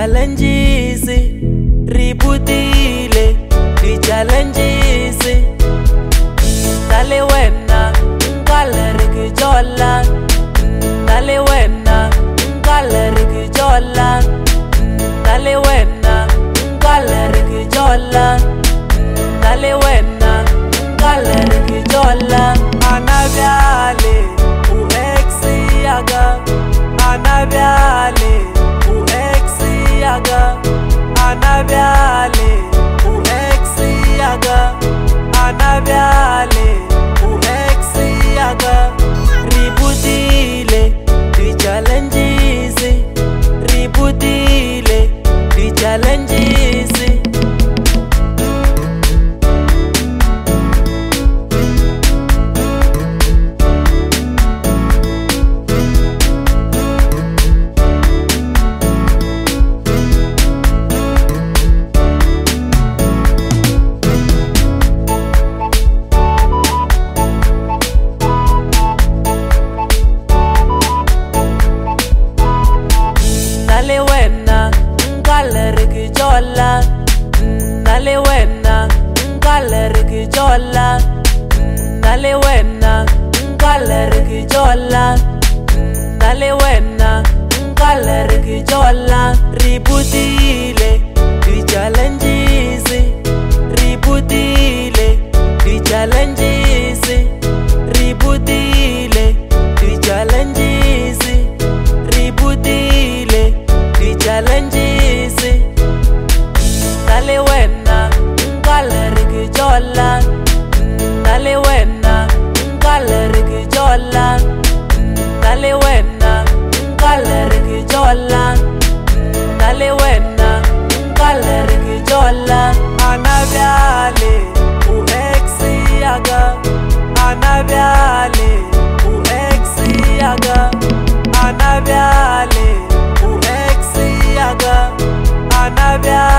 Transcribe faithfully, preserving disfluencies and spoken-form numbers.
challenges ributile di challenges nale wena ngaleri kijola nale wena ngaleri kijola nale wena ngaleri kijola nale wena ngaleri kijola anabyale u exiaga anabyale u exiaga anabyale u exiaga anabyale u exiaga ributile di challenges ributile di challenges nale wena ngaleri kijola nale wena ngaleri kijola nale wena ngaleri kijola nale wena ngaleri kijola ributile di challenges ributile di challenges ributile di challenges ributile di challenges nale wena ngaleri kijola nale wena ngaleri kijola nale wena ngaleri kijola nale wena ngaleri kijola anabyale u exiaga anabyale u exiaga anabyale u exiaga anabyale